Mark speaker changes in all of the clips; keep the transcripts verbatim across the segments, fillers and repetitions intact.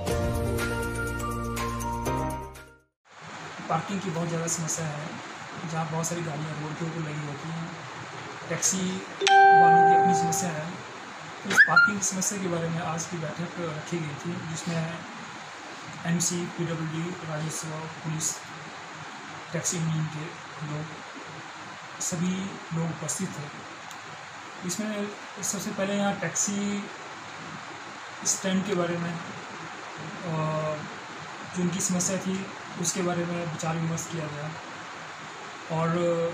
Speaker 1: Parking की बहुत ज़्यादा समस्या है, जहाँ बहुत सारी गाड़ियाँ रोड के ऊपर लगी होती हैं। टैक्सी वालों की अपनी समस्या है। तो इस पार्किंग की समस्या के बारे में आज की बैठक रखी गई थी, जिसमें एमसी, पीडब्ल्यूडी, राजस्व, पुलिस, टैक्सी यूनियन के लोग, सभी लोग उपस्थित थे। इसमें सबसे पहले यहाँ टैक्सी स्टैंड के बारे में जो उनकी समस्या थी उसके बारे में विचार विमर्श किया गया, और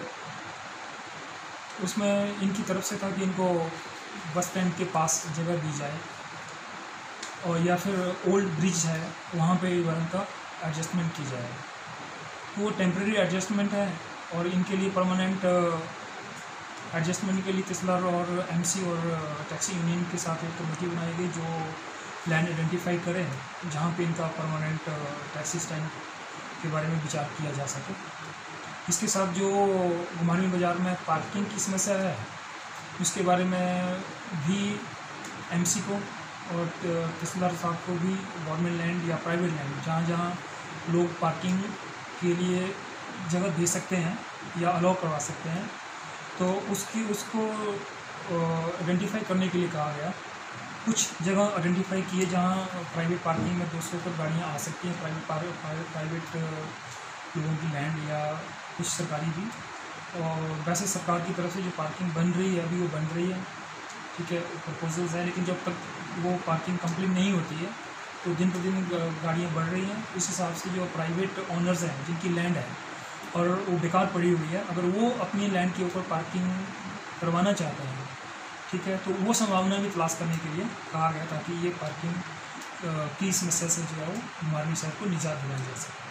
Speaker 1: उसमें इनकी तरफ से था कि इनको बस स्टैंड के पास जगह दी जाए, और या फिर ओल्ड ब्रिज है वहाँ पे इनका एडजस्टमेंट की जाए। तो वो टेम्प्रेरी एडजस्टमेंट है, और इनके लिए परमानेंट एडजस्टमेंट के लिए तहसीलदार और एमसी और टैक्सी यूनियन के साथ एक कमेटी बनाई गई जो लैंड आइडेंटिफाई करें जहाँ पे इनका परमानेंट टैक्सी स्टैंड के बारे में विचार किया जा सके। इसके साथ जो घुमारवीं बाज़ार में पार्किंग की समस्या है उसके बारे में भी एमसी को और तहसीलदार साहब को भी गवर्नमेंट लैंड या प्राइवेट लैंड जहाँ जहाँ लोग पार्किंग के लिए जगह दे सकते हैं या अलाउ करवा सकते हैं, तो उसकी उसको आइडेंटिफाई करने के लिए कहा गया। कुछ जगह आइडेंटिफाई किए जहाँ प्राइवेट पार्किंग में दो सौ तक गाड़ियाँ आ सकती हैं, प्राइवेट प्राइवेट लोगों की लैंड या कुछ सरकारी भी। और वैसे सरकार की तरफ से जो पार्किंग बन रही है अभी वो बन रही है, ठीक है, प्रपोजल्स है, लेकिन जब तक वो पार्किंग कंप्लीट नहीं होती है तो दिन प्रतिदिन गाड़ियाँ बढ़ रही हैं। उस हिसाब से जो प्राइवेट ओनर्स हैं जिनकी लैंड है और वो बेकार पड़ी हुई है, अगर वो अपनी लैंड के ऊपर पार्किंग करवाना चाहते हैं, ठीक है, तो वो संभावना भी तलाश करने के लिए कहा गया ताकि ये पार्किंग की समस्या से जो है वो घुमारवीं शहर को निजात दिलाई जा सके।